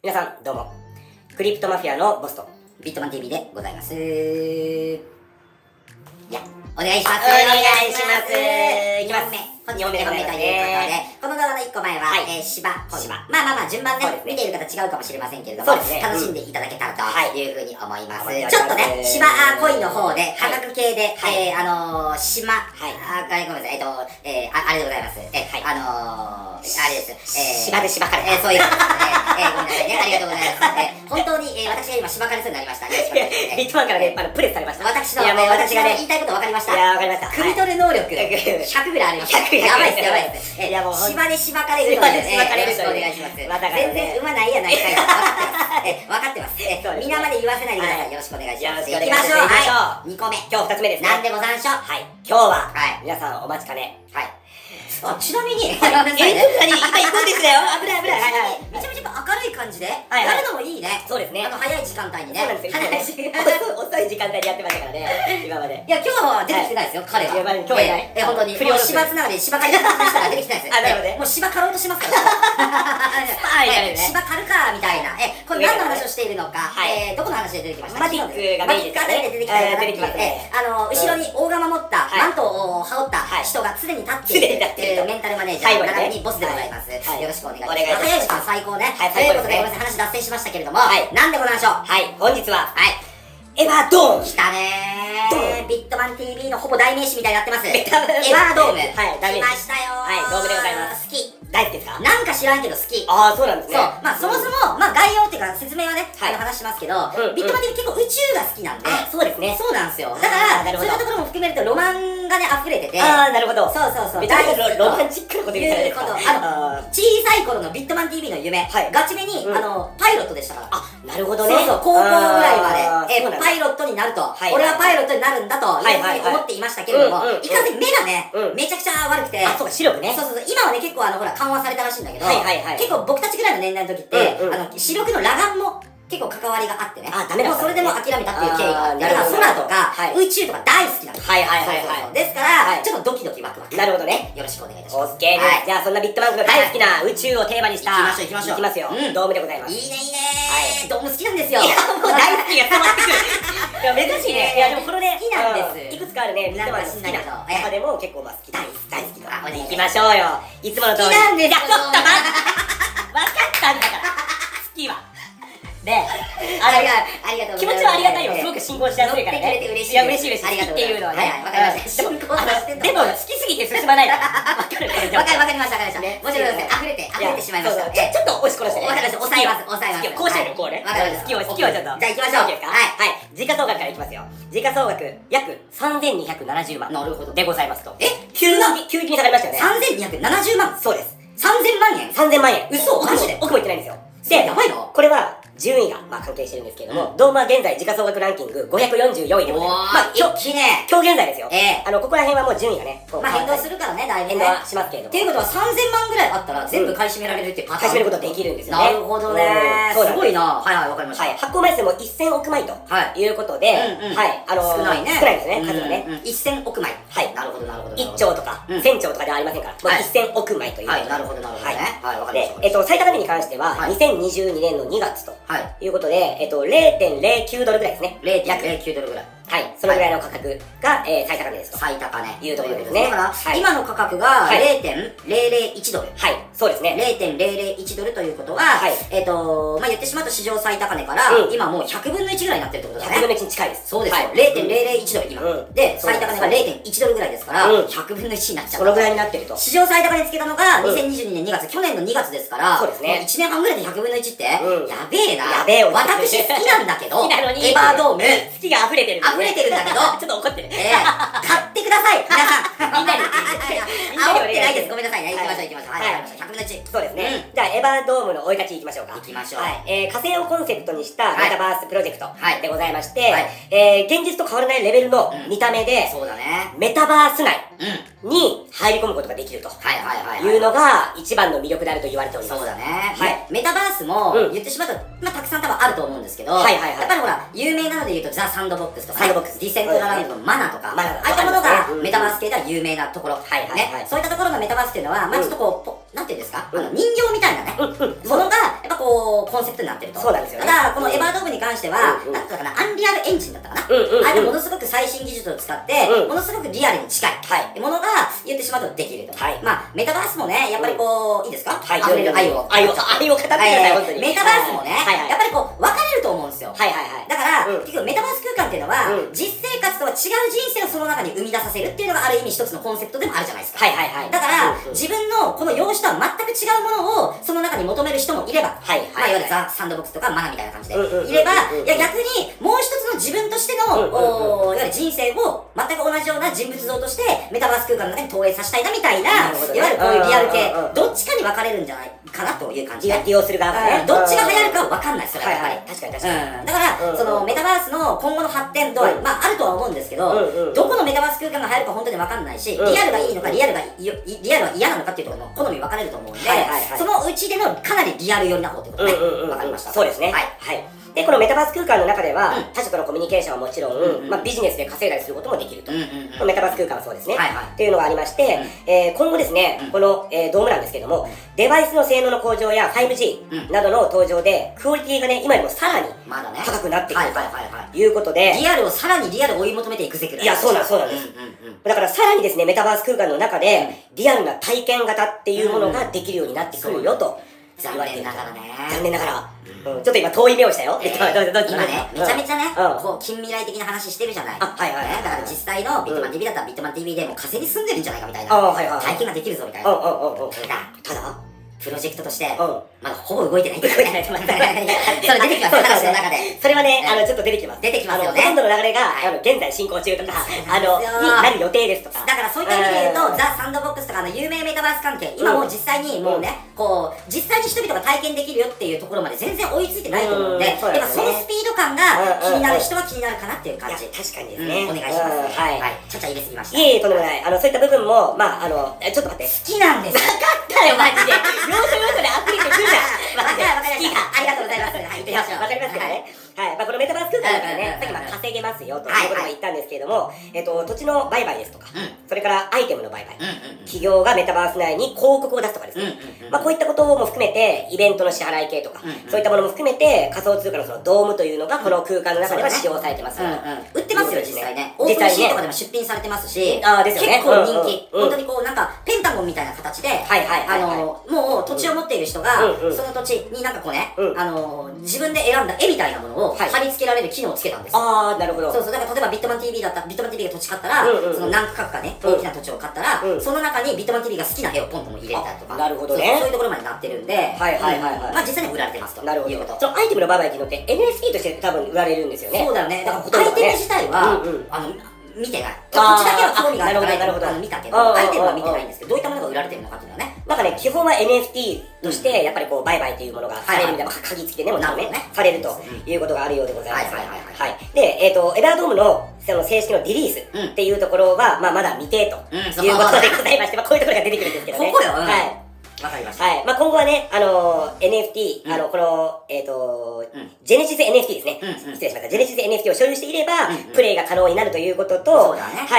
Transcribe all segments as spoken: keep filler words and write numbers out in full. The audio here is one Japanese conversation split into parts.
皆さん、どうも。クリプトマフィアのボスと、ビットマン ティービー でございます。いや、お願いします。お願いします。いきますね。にほんめで本命ということで、この動画のいっこまえは、えー、芝、恋。まあまあまあ、順番ね、見ている方違うかもしれませんけれども、楽しんでいただけたらというふうに思います。ちょっとね、芝恋の方で、価格系で、えー、あのー、島、あ、ごめんなさい、えっと、えー、あ、あれでございます。え、あのー、あれです。えー、芝で芝かれ。えー、そういうことですね。えー、ごめんなさいね。ありがとうございます。えー、本当に、えー、私が今芝かれそうになりました。ビットマンからね、あの、プレスされました。私の、私がね、言いたいこと分かりました。いや、分かりました。組み取る能力、ひゃくぐらいありました。やばいっす、やばいっす。いや、もう、芝で芝かれるというね、よろしくお願いします。全然馬ないやないかい。分かってます。分かってます。皆まで言わせないでください。よろしくお願いします。行きましょう。はい。にこめ。今日ふたつめですね。なんでも残暑。はい。今日は、皆さんお待ちかね。はい。あ、ちなみに、え、今行くんですよ。危ない危ない。めちゃめちゃ明るい感じで、やるのもいいね。そうですね。あの、早い時間帯にね。そうなんですよ。遅い時間帯でやってましたからね。今まで。いや、今日は出てきてないですよ、彼は。今日はいない。え、本当に。不良芝つながり、芝刈りの人が出てきてないです。あ、なるほどね。もう芝刈ろうとしますから。芝刈るか、みたいな。え、これ何の話をしているのか。え、どこの話で出てきました？マティックがメインですね。出てきた出てきますね。あの、後ろに大釜持った、マントを羽織った人が常に立っている。メンタルマネージャー、並びにボスでございます。よろしくお願いします。早い時間最高ね。ということで、ごめんなさい、話脱線しましたけれども、なんでございましょう。はい、本日は、はい、エヴァードーム。来たねー。ビットマン ティービー のほぼ代名詞みたいになってます。エヴァードーム。はい、来ましたよー。はい、ドームでございます。好き。大好きですか？なんか知らんけど好き。ああ、そうなんですね。そう。まあ、そもそも、まあ、概要っていうか、説明はね、話しますけど、ビットマン ティービー 結構宇宙が好きなんで。そうですね。そうなんですよ。だから、そういったところも含めると、ロマンがね、溢れてて。ああ、なるほど。そうそうそう。めちゃめちゃロマンチックなこと言うからですか。あの、小さい頃のビットマン ティービー の夢、ガチめに、あの、パイロットでしたから。あ、なるほどね。そうそう、高校ぐらいまで、え、パイロットになると、俺はパイロットになるんだと、いうふうに思っていましたけれども、いかんせん目がね、めちゃくちゃ悪くて。あ、そうか、視力ね。そうそうそう。今はね、結構あの、ほら、緩和されたらしいんだけど、結構僕たちぐらいの年代の時って、あの、視力の裸眼も、結構関わりがあってね。あ、ダメだ。もうそれでも諦めたっていう経緯があって。だから空とか宇宙とか大好きなんです。はいはいはいはい。ですから、ちょっとドキドキワクワク。なるほどね。よろしくお願いいたします。オッケーです。じゃあそんなビットマン君が大好きな宇宙をテーマにした。行きましょう行きましょう。行きますよ。ドームでございます。いいねいいねー。ドーム好きなんですよ。いや、もう大好きが伝わってくる。いや、珍しいね。いや、でもこれね、好きなんです。いくつかあるね、ビットマンの好きな中でも結構まあ好き。大好き大好きな。行きましょうよ。いつもの通り。好きなんですよ。ちょっと待って。わかったんだから。好きは。で、ありがとうございます。気持ちはありがたいよ。すごく進行しやすいからね。いや、嬉しい嬉しい。好きっていうのはね。わかりました。進行させて。でも、好きすぎて進まないから。わかるわかりました、わかりました。もちろん、溢れて、溢れてしまいました。ちょっと押し殺してね。わかりました。抑えます、抑えます。こうしようよ、こうね。わかりました。好きを、好きをちょっと。じゃあ行きましょう。はい。はい。時価総額からいきますよ。時価総額、約さんぜんにひゃくななじゅうまん。なるほど。でございますと。え？急に、急激に下がりましたよね。さんぜんにひゃくななじゅうまん？そうです。さんぜんまんえん？さんぜんまんえん。嘘？マジで？奥も言ってないんですよ。で、やばいの？これは、順位が、まあ、関係してるんですけれども、ドームは現在、時価総額ランキングごひゃくよんじゅうよんいでございます。まあ、今日、今日現在ですよ。ええ。あの、ここら辺はもう順位がね、まあ、変動するからね、だいぶ変動はしますけれども。っていうことは、さんぜんまんぐらいあったら、全部買い占められるっていうパターン。買い占めることできるんですよね。なるほどね。すごいな。はいはい、わかりました。はい。発行枚数もせんおくまいということで、はい。あの、少ないね。少ないですね、数がね。せんおくまい。はい。なるほど、なるほど。いっちょうとか、せんちょうとかではありませんから、もうせんおくまいという。はい、なるほど、なるほどね。はい、わかりました。で、えっと、最高値に関しては、にせんにじゅうにねんのにがつということで、えっと、れいてんれいきゅうドルぐらいですね。れいてんれいきゅうドルぐらい。はい。そのぐらいの価格が、えー、最高値ですと。最高値。いうところですね。だから、今の価格が れいてんれいれいいちドル。はい。そうですね。れいてんれいれいいちドルということは、えっと、まあ、言ってしまうと史上最高値から、今もうひゃくぶんのいちぐらいになってるってことだね。ひゃくぶんのいちに近いです。そうですよ。れいてんれいれいいちドル、今。で、最高値が れいてんいちドルぐらいですから、ひゃくぶんのいちになっちゃう。そのぐらいになってると。史上最高値つけたのが、にせんにじゅうにねんにがつ、去年のにがつですから、そうですね。いちねんはんぐらいでひゃくぶんのいちって、やべえな。やべえ、私好きなんだけど、エヴァードーム。好きが溢れてる。溢れてるんだけど、ちょっと怒ってる。ええ。買ってください、皆さん。みんなに。煽ってないです。ごめんなさいね。行きましょう、行きましょう。はい。ひゃくぶんのいち。そうですね。じゃあ、エヴァードームの追い勝ち行きましょうか。行きましょう。はい。えー、火星をコンセプトにしたメタバースプロジェクトでございまして、えー、現実と変わらないレベルの見た目で、そうだね。メタバース内に入り込むことができるというのが一番の魅力であると言われております。そうだね。はい。メタバースも言ってしまうと、まあ、たくさん多分あると思うんですけど、やっぱりほら、有名なので言うと、ザ・サンドボックスとか、サンドボックス、ディセントラランドのマナとか、ああいったものがメタバース系では有名なところ。はいはいはい。そういったところのメタバースっていうのは、まあちょっとこう、なんていうんですか、あの人形みたいなね、ものが、やっぱここう、コンセプトになってると。 そうなんですよね。 ただ、このエバードームに関しては、なんだったかな、アンリアルエンジンだったかな。あれでものすごく最新技術を使って、ものすごくリアルに近いものが言ってしまうとできると。まあ、メタバースもね、やっぱりこう、いいですか？はい、溢れる愛を。 愛を、愛を語ってください、本当に。 メタバースもね、やっぱりこう、分かれると思うんですよ。 はいはいはい。 だから、結局メタバース空間っていうのは、実生活とは違う人生をその中に生み出させるっていうのがある意味一つのコンセプトでもあるじゃないですか。 はいはいはい。 だから、自分のこの容姿とは全く違うものをその中に求める人もいれば、はいはい。まあ、いわゆるザ・サンドボックスとかマナみたいな感じで、いれば、いや逆にもう一つの自分としての、いわゆる人生を全く同じような人物像としてメタバース空間の中に投影させたいなみたいな、いわゆるこういうリアル系、どっちかに分かれるんじゃないかなという感じで。 利用する側がね。 どっちが流行るかは分かんないですよ、やっぱり。 確かに確かに。 だから、そのメタバースの今後の発展度合い、まああるとは思うんですけど、どこのメタバース空間が流行るか本当に分かんないし、リアルがいいのかリアルがリアルは嫌なのかっていうところの好み分かれると思うんで、そのうちでのかなりリアル寄りな方ってことね。分かりました。 そうですね。はい。はい。で、このメタバース空間の中では、他者とのコミュニケーションはもちろん、まあビジネスで稼いだりすることもできると。メタバース空間はそうですね。っていうのがありまして、今後ですね、このドームなんですけども、デバイスの性能の向上や ファイブジー などの登場で、クオリティがね、今よりもさらに高くなってくるということで、 リアルをさらにリアルを追い求めていくぜくらい。 いや、そうなんです、そうなんです。だからさらにですね、メタバース空間の中で、リアルな体験型っていうものができるようになってくるよと。 残念ながらね。 残念ながら。ちょっと今遠い目をしたよ。 今ね、めちゃめちゃね、こう近未来的な話してるじゃない。はいはい。だから実際のビットマン ティーブイ だったらビットマン ティーブイ でも火星に住んでるんじゃないかみたいな。体験ができるぞみたいな。ただ、プロジェクトとして、まだほぼ動いてないんだよね。それ出てきます、話の中で。 それはね、あの、ちょっと出てきます。 出てきますよね。 ほとんどの流れが、あの、現在進行中とか、あの、になる予定ですとか。 だからそういった意味で言うと、ザ・サンドボックスとかの有名メタバース関係、今もう実際にもうね、こう、実際に人々が体験できるよっていうところまで全然追いついてないと思うんで、やっぱそのスピード感が気になる人は気になるかなっていう感じ。 確かにですね。 お願いします。はい。ちゃちゃ入れすぎました。 いえいえ、とんでもない。あの、そういった部分も、まあ、あの、ちょっと待って。 好きなんです。 分かったよ、マジで。要所要所でアプリってくるじゃん。 わかりました。ありがとうございます。はい、行ってみましょう。 わかりますけどね。はい。まあ、このメタバース空間だからね、さっきまあ稼げますよということも言ったんですけれども、えっと、土地の売買ですとか、それからアイテムの売買、企業がメタバース内に広告を出すとかですね。まあ、こういったことも含めて、イベントの支払い系とか、そういったものも含めて、仮想通貨のそのドームというのが、この空間の中では使用されてます。 売ってますよ、実際ね。オープンシーとかでも出品されてますし、結構人気。本当にこう、なんか、ペンタゴンみたいな形で、あの、もう土地を持っている人が、その土地になんかこうね、あの、自分で選んだ絵みたいなものを貼り付けられる機能をつけたんです。 ああ、なるほど。 そうそう、だから例えばビットマン ティーブイ だったら、ビットマン ティーブイ が土地買ったら、その何区画かね、大きな土地を買ったら、その中にビットマン ティーブイ が好きな絵をポンとも入れたりとか、 なるほどね。 そういうところまでなってるんで、はいはいはい。まあ実際に売られてますと。 なるほど。そのアイテムの売買っていうのって エヌエフティー として多分売られるんですよね。 そうだよね。だからアイテム自体は、あの、見てない。土地だけは興味があるから見たけど、アイテムは見てないんですけど、どういったものが売られてるのかっていうのはね。 なんかね、基本は エヌエフティー として、やっぱりこう、売買というものがされるみたいな、鍵付きでね、もちろんね、されるということがあるようでございます。はい。で、えっと、エバードームの、その正式のリリースっていうところは、まあ、まだ未定ということでございまして、まあ、こういうところが出てくるんですけどね。 ここよ。 はい。 わかりました。 はい。まあ、今後はね、あのー、エヌエフティー、あの、この、えっと、ジェネシス エヌエフティー ですね。失礼しました。ジェネシス エヌエフティー を所有していれば、プレイが可能になるということと、はい。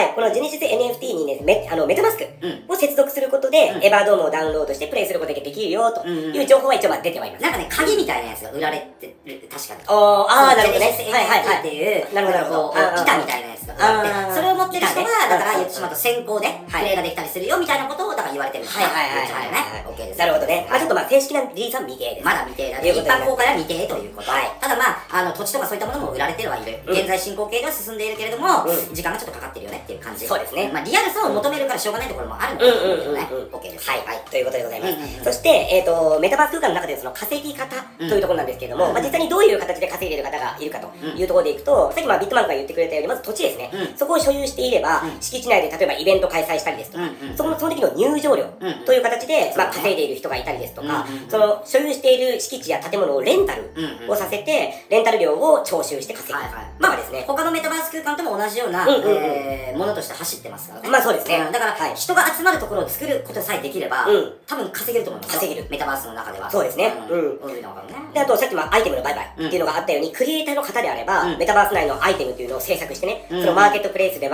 このジェネシス エヌエフティー にね、メあのメタマスクを接続することで、エバードームをダウンロードしてプレイすることができるよ、という情報は一応まあ出てまいります。 なんかね、鍵みたいなやつが売られてる、確かに。 ああ、なるほどね。 ジェネシス エヌエフティー っていう、なるほど、板みたいなやつが売られて、それを持ってる人が、だから言ってしまうと先行でプレイができたりするよ、みたいなことを、だから言われてるんですよ。はいはいはいはい。OK です。 なるほどね。まあちょっとまあ正式なリリースは未定です。 まだ未定だね。一般公開は未定ということ。ただまあ、あの、土地とかそういったものも売られてはいる。現在進行形では進んでいるけれども、時間がちょっとかかってるよねっていう感じ。 そうですね。 まあリアルさを求めるからしょうがないところもあるのかなと思うけどね。OK です。 はい。はい。ということでございます。そして、えっと、メタバース空間の中でその稼ぎ方というところなんですけれども、まあ実際にどういう形で稼いでいる方がいるかというところでいくと、さっきまあビットマンが言ってくれたように、まず土地ですね。そこを所有していれば、敷地内で例えばイベント開催したりですとか、そのその時の入場料という形で、まあ稼いでいる人がいたりですとか、その所有している敷地や建物をレンタルをさせて、レンタル料を徴収して稼ぐ。まあですね。 他のメタバース空間とも同じようなものとして走ってますからね。 まあそうですね。 だから人が集まるところを作ることさえできれば、多分稼げると思います。稼げる。メタバースの中では。 そうですね。うん。で、あとさっきアイテムの売買っていうのがあったように、クリエイターの方であれば、メタバース内のアイテムっていうのを制作してね、そのマーケットプレイスで売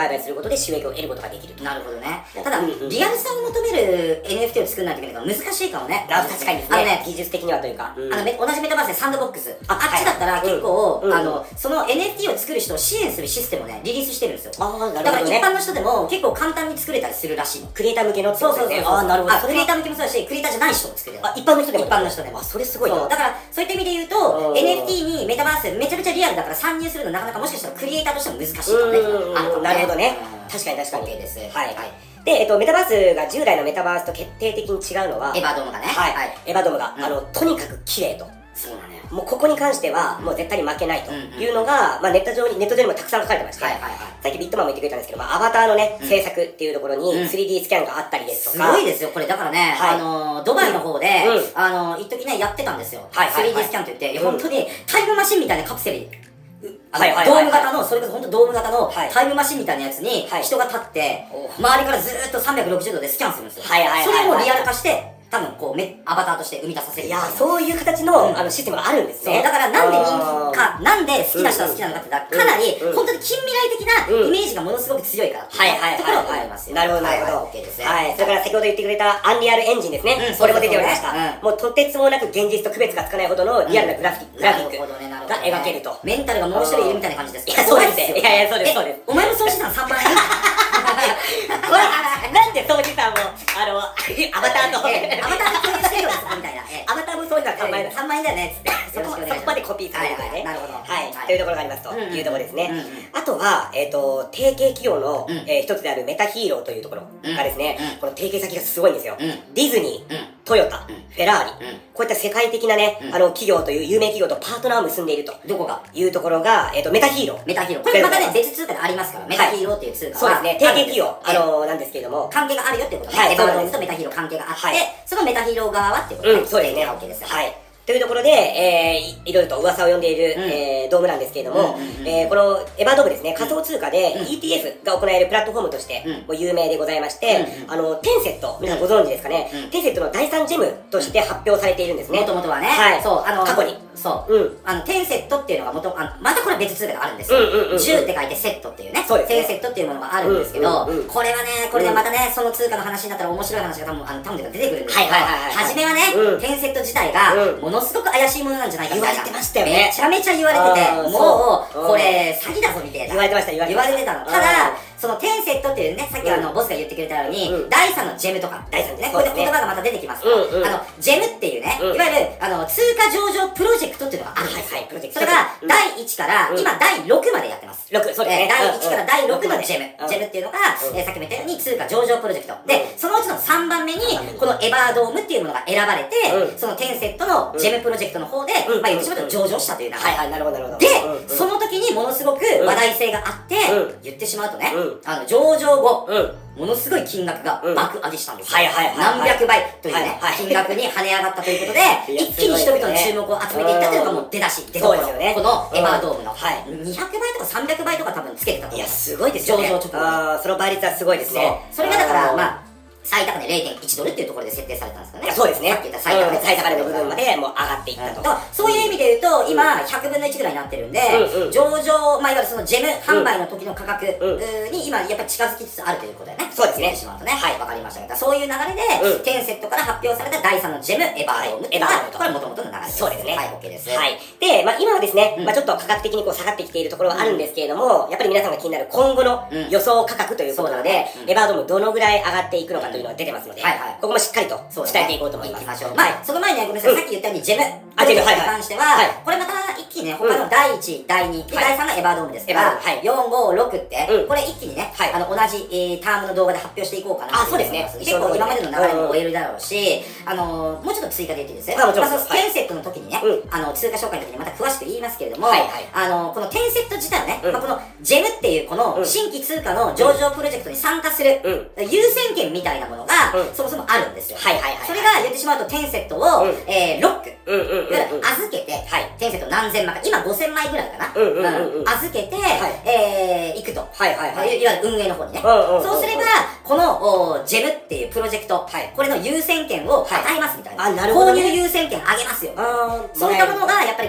売することで収益を得ることができると。 なるほどね。ただ、リアルさを求める エヌエフティー を作らないといけないから難しいかもね。 確かにですね。技術的にはというか。 あの、同じメタバースでサンドボックス。あっちだったら結構、あの、その エヌエフティー を作る人を支援するシステムをね、リリースしてるんですよ。ああ、なるほど。だから一般の人でも結構簡単に作れたりするらしいの。 クリエイター向けのってことですね。ああ、なるほど。クリエイター向けもそうだし、クリエイターじゃない人も作れる。 あ、一般の人でも。 一般の人でも。 あ、それすごいな。 だから、そういった意味で言うと、エヌエフティー にメタバースめちゃめちゃリアルだから参入するのなかなかもしかしたらクリエイターとしても難しいかもね。 なるほどね。確かに確かに。 OK です。 はい。で、えっと、メタバースが従来のメタバースと決定的に違うのは、 エヴァドームがね。 はい。エヴァドームが、あの、とにかく綺麗と。 そうなのよ。 もうここに関しては、もう絶対に負けないというのが、まあネット上に、ネット上にもたくさん書かれてまして、さっきビットマンも言ってくれたんですけど、まあアバターのね、制作っていうところに スリーディー スキャンがあったりですとか。 すごいですよ、これ。だからね、あの、ドバイの方で、あの、一時ね、やってたんですよ。スリーディー スキャンといって、本当にタイムマシンみたいなカプセル、ドーム型の、それこそ本当ドーム型のタイムマシンみたいなやつに人が立って、周りからずーっとさんびゃくろくじゅうどでスキャンするんですよ。それをリアル化して、多分こう、アバターとして生み出させる。 いや、そういう形のあのシステムがあるんですね。 だからなんで人気か、なんで好きな人は好きなのかって言ったら、かなり本当に近未来的なイメージがものすごく強いからっていうところは思いますよ。 なるほど、なるほど。はい。それから先ほど言ってくれたアンリアルエンジンですね。これも出ておりました。もうとてつもなく現実と区別がつかないほどのリアルなグラフィックが描けると。 メンタルがもう一人いるみたいな感じです。 いや、そうです。いやいや、そうです、そうです。 お前の総資産さんまんえんこれ、なんで総資産も、あの、アバターと、アバターと共有してるんですみたいな。 アバターもそういうのはさんまんえんだ。 さんまんえんだよね、つって。 そこまでコピーされるからね。 なるほど。 はい。というところがありますというところですね。あとは、えっと、提携企業の一つであるメタヒーローというところがですね、この提携先がすごいんですよ。ディズニー、トヨタ、フェラーリ、こういった世界的なね、あの、企業という有名企業とパートナーを結んでいると。 どこがいうところが、えっと、メタヒーロー。 メタヒーロー。これまたね、別通貨でありますから、メタヒーローっていう通貨は。 そうですね、提携企業、あの、なんですけれども。 関係があるよっていうことね。エヴァドームとメタヒーロー関係があって、そのメタヒーロー側はっていうことね。 そうですね。 OK ですよ。 はい。というところで、えー、いろいろと噂を呼んでいる、えー、ドームなんですけれども、えー、このエヴァドームですね、仮想通貨で イーティーエフ が行えるプラットフォームとしてもう有名でございまして、あの、テンセット、皆さんご存知ですかね、テンセットのだいさんジェムとして発表されているんですね。 もともとはね。 はい。 そう、あの、 過去に。 そう。うん。あの、テンセットっていうのがもと、あの、またこれは別通貨があるんですよ。じゅうって書いてセットっていうね。そうです。テンセットっていうものがあるんですけど、これはね、これでまたね、その通貨の話になったら面白い話が多分、あの、多分出てくるんですけど、はじめはね、テンセット自体が、ものすごく怪しいものなんじゃないか言われてましたよね。 めちゃめちゃ言われてて、もう、これ、詐欺だぞみたいな。 言われてました、言われてました。 言われてたの。ただ、そのテンセットっていうね、さっきあの、ボスが言ってくれたように、だいさんのジェムとか、だいさんね、こういった言葉がまた出てきますから、あの、ジェムっていうね、いわゆる、あの、通貨上場プロジェクトっていうのがあるんですよ。それが、だいいちから、今だいろくまでやってます。 ろく、そうですね。 だいいちからだいろくのジェム。ジェムっていうのが、さっきも言ったように通貨上場プロジェクト。で、そのうちのさんばんめに、このエバードームっていうものが選ばれて、そのテンセットのジェムプロジェクトの方で、まあ言ってしまうと上場したという流れ。 はいはい、なるほどなるほど。 で、その時にものすごく話題性があって、言ってしまうとね、あの、上場後、ものすごい金額が爆上げしたんですよ。 はいはいはい。 何百倍というね、金額に跳ね上がったということで、一気に人々の注目を集めていったというのがもう出だし、出どころ。このエバードームの。にひゃくばいとかさんびゃくばいとか多分つけてたと思う。 いや、すごいですよね。 上場直後。 ああ、その倍率はすごいですね。 それがだから、まあ、最高値 れいてんいちドルっていうところで設定されたんですかね。 そうですね。 さっき言った最高値、 最高値の部分までもう上がっていったと。 そういう意味で言うと、今、ひゃくぶんのいちぐらいになってるんで、上場、まあ、いわゆるそのジェム販売の時の価格に今、やっぱり近づきつつあるということでね。 そうですね。 しまうとね。はい、わかりましたけど、そういう流れで、テンセットから発表されただいさんのジェム、エバードーム。エバードームと。これもともとの流れです。 そうですね。 はい、OK です。 はい。で、まあ今はですね、まあちょっと価格的にこう下がってきているところはあるんですけれども、やっぱり皆さんが気になる今後の予想価格ということなので、エバードームどのぐらい上がっていくのかというのが出てますので、ここもしっかりと伝えていこうと思います。 まあ、その前にね、ごめんなさい、さっき言ったようにジェム。あ、ジェムに関しては、これまた一気にね、他のだいいち、だいに、で、だいさんがエバードームですから、よん、ご、ろくって、これ一気にね、あの、同じタームの動画で発表していこうかな。 あ、そうですね。 結構今までの流れも追えるだろうし、あの、もうちょっと追加で言っていいですね。まあ、そのテンセットの時にね、あの、通貨紹介の時にまた詳しく言いますけれども、あの、このテンセット自体はね、このジェムっていうこの新規通貨の上場プロジェクトに参加する優先権みたいなものがそもそもあるんですよ。はいはいはい。それが言ってしまうとテンセットを、えー、ロック。いわゆる預けて、テンセット何千万か、今ごせんまいぐらいかな。預けて、えー、行くと。はいはいはい。いわゆる運営の方にね。そうすれば、この、ジェムっていうプロジェクト、これの優先権を与えますみたいな。購入優先権あげますよ。そういったものが、やっぱりこうね、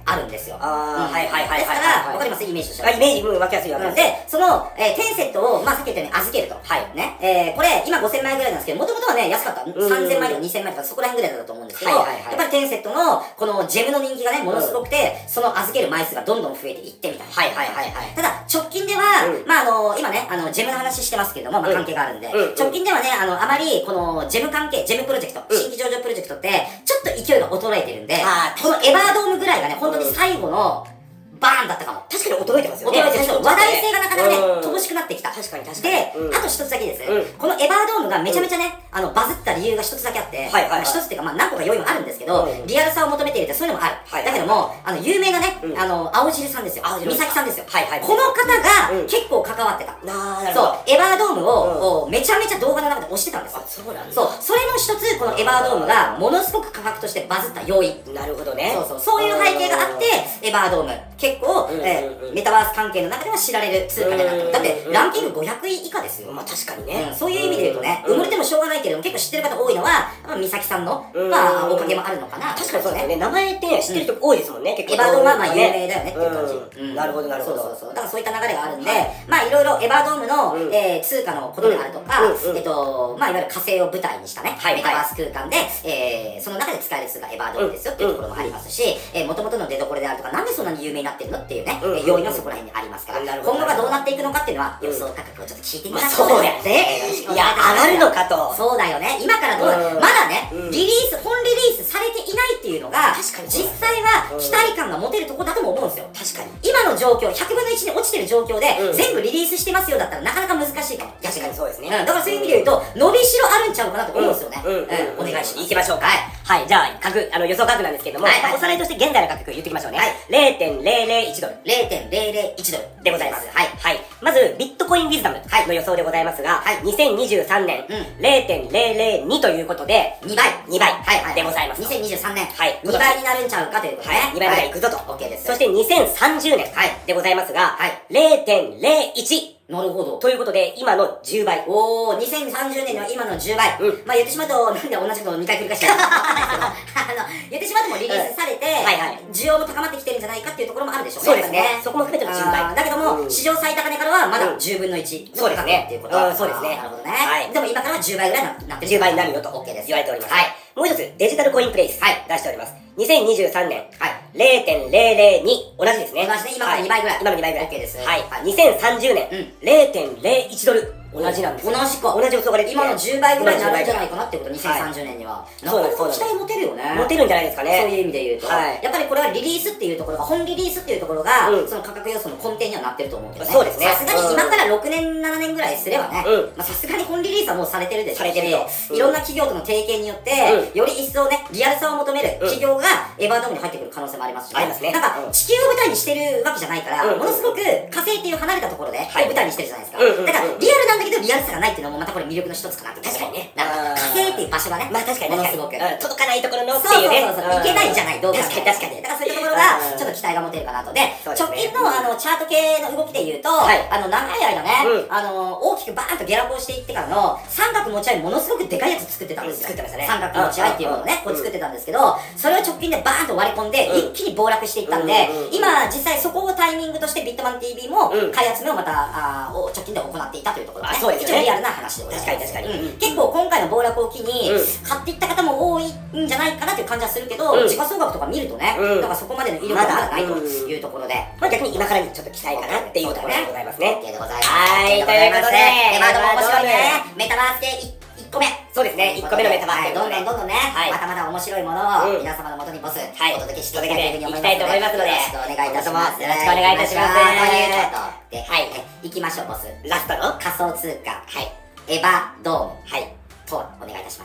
あるんですよ。 あー、はいはいはいはい。 ですから、わかりますイメージとしては。 イメージ、うん、わかりやすいわけです。 で、その、えー、テンセットを、まあ、さっき言ったように預けると。はい。ね。えー、これ、今ごせんまいぐらいなんですけど、もともとはね、安かった。さんぜんまいとかにせんまいとか、そこら辺ぐらいだったと思うんですけど、やっぱりテンセットの、このジェムの人気がね、ものすごくて、その預ける枚数がどんどん増えていってみたいな。はいはいはいはい。ただ、直近では、まあ、あの、今ね、あの、ジェムの話してますけども、まあ、関係があるんで、直近ではね、あの、あまり、この、ジェム関係、ジェムプロジェクト、新規上場プロジェクトって、ちょっと勢いが衰えてるんで、このエバードームぐらいがね、本当に最後の、バーンだったかも。 確かに衰えてますよね。 衰えてる。話題性がなかなかね、乏しくなってきた。 確かに確かに。 で、あと一つだけです。このエバードームがめちゃめちゃね、あの、バズった理由が一つだけあって、一つっていうか、まあ何個か要因もあるんですけど、リアルさを求めているってそういうのもある。だけども、あの、有名なね、あの、青汁さんですよ。美咲さんですよ。この方が結構関わってた。そう、エバードームをめちゃめちゃ動画の中で押してたんですよ。そうなんです。そう、それの一つ、このエバードームがものすごく価格としてバズった要因。なるほどね。そうそう、そういう背景があって、エバードーム、結構、メタバース関係の中では知られる通貨になってる。だってランキングごひゃくい以下ですよ。まあ確かにね。そういう意味で言うとね、埋もれてもしょうがないけれども、結構知ってる方多いのは、美咲さんの、まあ、おかげもあるのかな。確かにそうだよね。名前ってね、知ってる人多いですもんね、結構。エバードームはまあ有名だよねっていう感じ。なるほどなるほど。そうそうそう。だからそういった流れがあるんで、まあいろいろエバードームの通貨のことであるとか、えっと、まあいわゆる火星を舞台にしたね、メタバース空間で、その中で使える通貨エバードームですよっていうところもありますし、もともとの出所であるとか、なんでそんなに有名になってるのっていうね、要因がそこら辺にありますから、今後がどうなっていくのかっていうのは予想価格をちょっと聞いてみましょう。そうやね。いや、上がるのかと。そうだよね。今からどう、まだね、リリース、本リリースされていないっていうのが、実際は期待感が持てるところだとも思うんですよ。確かに。今の状況、ひゃくぶんのいちに落ちてる状況で、全部リリースしてますよだったらなかなか難しいかも。確かにそうですね。だからそういう意味で言うと、伸びしろあるんちゃうかなと思うんですよね。お願いします。行きましょうか。はい。じゃあ、価格、あの、予想価格なんですけども、おさらいとして現在の価格言ってきましょうね。れいてんれいれいいちドル。れいてんれいれいいちドルでございます。はい。はい。まず、ビットコインウィズダムの予想でございますが、にせんにじゅうさんねん、れいてんれいれいにということで、にばい。にばい。はい。でございます。にせんにじゅうさんねん。はい。にばいになるんちゃうかということでね。にばいぐらいいくぞと。OK です。そしてにせんさんじゅうねんでございますが、れいてんれいいち。なるほど。ということで、今のじゅうばい。おー、にせんさんじゅうねんの今のじゅうばい。うん。まあ言ってしまうと、なんで同じことをにかい繰り返してるのかわかんないですけど、あの、言ってしまうともリリースされて、はいはい。需要も高まってきてるんじゃないかっていうところもあるでしょうね。そうですね。そこも含めてのじゅうばい。だけども、史上最高値からはまだじゅうぶんのいち。そうですね。っていうこと。そうですね。なるほどね。はい。でも今からはじゅうばいぐらいになってる。じゅうばいになるよと。OK です。言われております。はい。もう一つ、デジタルコインプレイス。はい。出しております。にせんにじゅうさんねん。はい。れいてんれいれいに。同じですね。同じね。今からにばいぐらい。今のにばいぐらい。OK です。はい。にせんさんじゅうねん。れいてんれいいちドル。同じなんです。同じか。同じ予想が出て今のじゅうばいぐらいになるんじゃないかなってこと、にせんさんじゅうねんには。そうです。期待持てるよね。持てるんじゃないですかね。そういう意味で言うと。やっぱりこれはリリースっていうところが、本リリースっていうところが、その価格予想の根底にはなってると思うけどね。そうですね。さすがに今からろくねん、ななねんぐらいすればね、さすがに本リリースはもうされてるでしょうし、いろんな企業との提携によって、より一層ね、リアルさを求める企業がエバードームに入ってくる可能性もありますし、ありますね。なんか、地球を舞台にしてるわけじゃないから、ものすごく火星っていう離れたところで舞台にしてるじゃないですか。だから、リアルなんだけどリアルさがないっていうのもまたこれ魅力の一つかなって。確かにね。なんか火星っていう場所がね、まあ確かにものすごく届かないところのっていうね。そうそうそう。いけないじゃない、どうか。確かに確かに。だからそういったところがちょっと期待が持てるかなと。で、直近のあのチャート系の動きで言うと、あの長い間ね、あの大きくバーンと下落をしていってからの三角持ち合いものすごくでかいやつ作ってたんですよ。作ってましたね。三角持ち合いっていうものをね、こう作ってたんですけど、それを直近でバーンと割り込んで一気に暴落していったんで、今実際そこをタイミングとしてビットマン ティービー も買い集めをまた直近で行っていたというところがね、一応リアルな話でございます。確かに確かに。結構今回の暴落を機に買っていった方も多いんじゃないかなという感じはするけど、時価総額とか見るとね、だからそこまでの威力がまだないというところで、まあ逆に今からちょっと期待かなっていうところでございますね。でございます。はい、ということで、まあでも面白いね。メタバース系いっこめ。そうですね、いっこめのメタバース。どんどんどんどんね、またまだ面白いものを皆様のもとにボス、お届けしていきたいというふうに思いますので、よろしくお願いいたします。よろしくお願いいたします。ということで、はい、行きましょうボス。ラストの仮想通貨、はい、エバドーム、はい、とお願いいたします。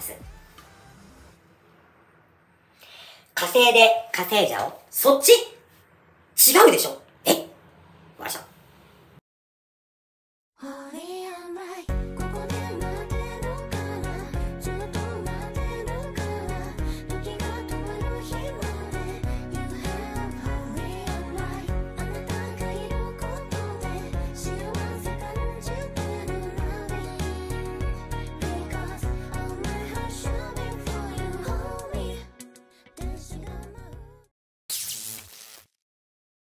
火星で稼いじゃおう。そっち違うでしょ。